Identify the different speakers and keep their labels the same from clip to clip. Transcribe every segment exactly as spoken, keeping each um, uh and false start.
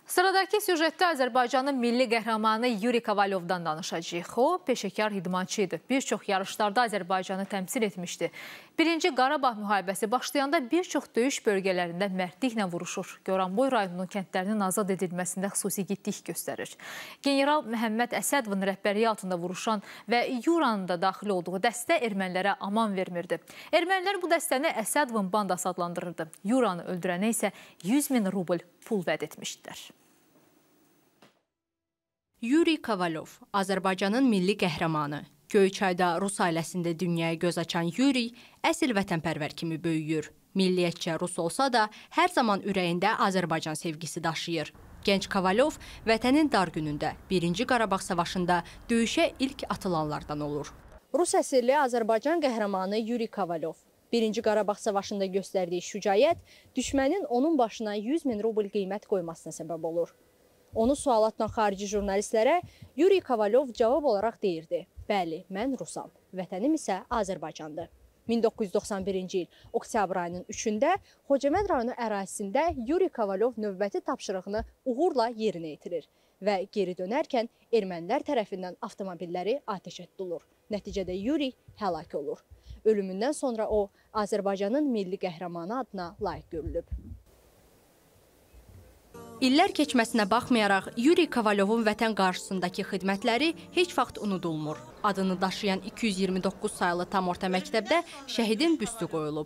Speaker 1: Sıradakı süjetdə Azərbaycanın milli qəhrəmanı Yuri Kovalyovdan danışacağıq. O, peşəkar idmançı idi. Bir çox yarışlarda Azərbaycanı təmsil etmişdi. Birinci Qarabağ müharibəsi başlayanda bir çox döyüş bölgələrində mərdliklə vuruşur. Goranboy rayonunun kəndlərinin azad edilməsində xüsusi igidlik göstərir. General Məhəmməd Əsədovun rəhbərliyi altında vuruşan və Yuranın da daxil olduğu dəstə ermənilərə aman vermirdi. Ermənilər bu dəstəni Əsədovun bandası adlandırırdı. Yuranı öldürənə isə yüz min rubl pul vəd etmişdilər.
Speaker 2: Yuri Kovalyov, Azərbaycanın milli qəhrəmanı. Göyçayda Rus ailəsində dünyaya göz açan Yuri, əsl vətənpərvər kimi böyüyür. Milliyyətcə Rus olsa da, hər zaman ürəyində Azərbaycan sevgisi daşıyır. Gənc Kovalyov vətənin dar günündə, birinci Qarabağ savaşında döyüşə ilk atılanlardan olur.
Speaker 3: Rus əsirli Azərbaycan qəhrəmanı Yuri Kovalyov. birinci Qarabağ savaşında göstərdiyi şücaət düşmənin onun başına yüz min rubl qiymət qoymasına səbəb olur. Onu sual atan xarici jurnalistlərə Yuri Kovalyov cavab olaraq deyirdi: bəli, mən Rusam, vətənim isə Azərbaycandır. min doqquz yüz doxsan birinci il oktyabr ayının üçündə Xocamənd rayonu ərazisində Yuri Kovalyov növbəti tapşırığını uğurla yerinə yetirir və geri dönərkən ermənilər tərəfindən avtomobilləri atəşə tutulur. Nəticədə Yuri həlak olur. Ölümündən sonra o, Azərbaycanın milli qəhrəmanı adına layiq görülüb.
Speaker 2: İllər keçməsinə baxmayaraq, Yuri Kovalyovun vətən qarşısındakı xidmətləri heç vaxt unudulmur. Adını daşıyan iki yüz iyirmi doqquz sayılı tam orta məktəbdə şəhidin büstü qoyulub.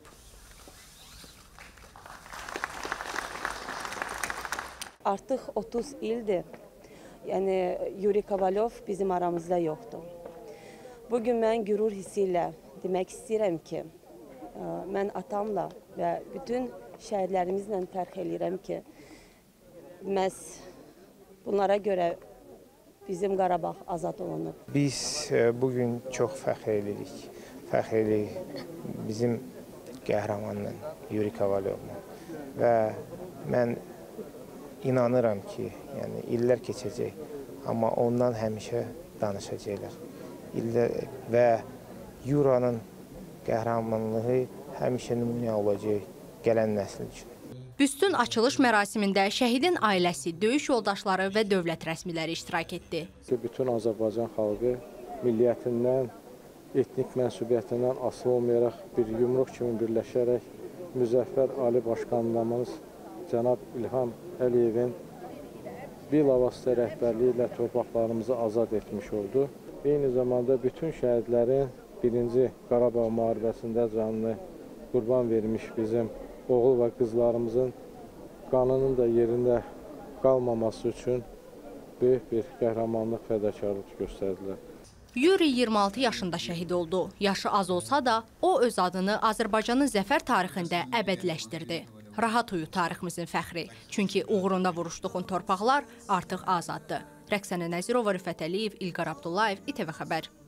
Speaker 4: Artıq otuz ildir, yəni Yuri Kovalyov bizim aramızda yoxdur. Bugün mən qürur hissi ilə demək istəyirəm ki, mən atamla və bütün şəhidlərimizlə fəxr edirəm ki, məhz bunlara görə bizim Qarabağ azad olunub.
Speaker 5: Biz bugün çox fəxr edirik. Fəxr edirik bizim qəhrəmanla, Yuri Kovalyovla. Və mən inanıram ki, yəni illər keçəcək, amma ondan həmişə danışacaqlar. Və Yuranın qəhrəmanlığı həmişə nümunə olacaq gələn nəsil üçün.
Speaker 2: Büstün açılış mərasimində şəhidin ailəsi, döyüş yoldaşları və dövlət rəsmiləri iştirak etdi.
Speaker 6: Bütün Azərbaycan xalqı milliyyətindən, etnik mənsubiyyətindən asılı olmayaraq bir yumruq kimi birləşərək müzəffər Ali Başkanımız cənab İlham Əliyevin bilavasitə rəhbərliyi ilə torpaqlarımızı azad etmiş oldu. Eyni zamanda bütün şəhidlərin birinci Qarabağ müharibəsində canını qurban vermiş bizim oğul və qızlarımızın qanının da yerində qalmaması üçün böyük bir qəhrəmanlıq, fədakarlıq göstərdilər.
Speaker 2: Yuri iyirmi altı yaşında şəhid oldu. Yaşı az olsa da, o öz adını Azərbaycanın zəfər tarixində əbədiləşdirdi. Rahat uyu tariximizin fəxri. Çünki uğrunda vuruşduğun torpaqlar artıq azaddır. Rəqsənə Nəzirova, Rüfət Əliyev, İlqar Abdullayev, İTV Xəbər.